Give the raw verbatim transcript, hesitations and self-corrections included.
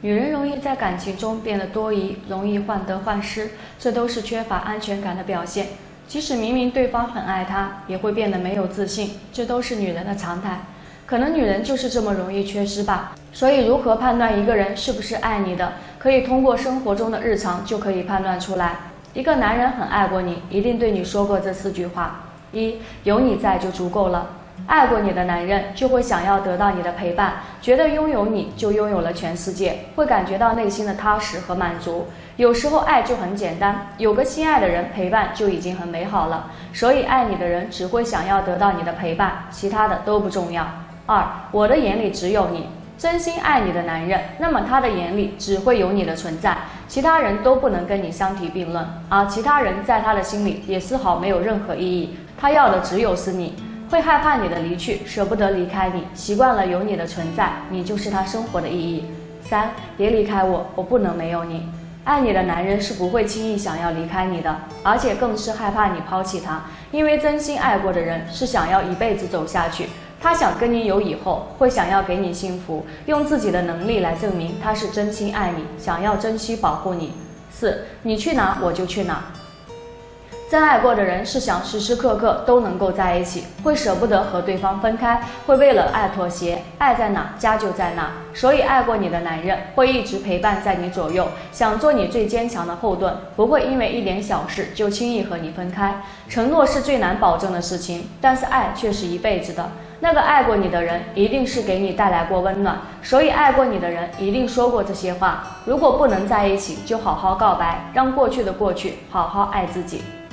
女人容易在感情中变得多疑，容易患得患失，这都是缺乏安全感的表现。即使明明对方很爱她，也会变得没有自信，这都是女人的常态。可能女人就是这么容易缺失吧。所以如何判断一个人是不是爱你的，可以通过生活中的日常就可以判断出来。一个男人很爱过你，一定对你说过这四句话：一，有你在就足够了。爱过你的男人就会想要得到你的陪伴，觉得拥有你就拥有了全世界，会感觉到内心的踏实和满足。有时候爱就很简单，有个心爱的人陪伴就已经很美好了。所以爱你的人只会想要得到你的陪伴，其他的都不重要。二，我的眼里只有你。真心爱你的男人，那么他的眼里只会有你的存在，其他人都不能跟你相提并论，而其他人在他的心里也丝毫没有任何意义，他要的只有是你。会害怕你的离去，舍不得离开你，习惯了有你的存在，你就是他生活的意义。三，别离开我，我不能没有你。爱你的男人是不会轻易想要离开你的，而且更是害怕你抛弃他，因为真心爱过的人是想要一辈子走下去，他想跟你有以后，会想要给你幸福，用自己的能力来证明他是真心爱你，想要珍惜保护你。四，你去哪我就去哪。真爱过的人是想时时刻刻都能够在一起，会舍不得和对方分开，会为了爱妥协，爱在哪家就在哪。所以爱过你的男人会一直陪伴在你左右，想做你最坚强的后盾，不会因为一点小事就轻易和你分开。承诺是最难保证的事情，但是爱却是一辈子的。那个爱过你的人一定是给你带来过温暖，所以爱过你的人一定说过这些话。如果不能在一起，就好好告白，让过去的过去，好好爱自己。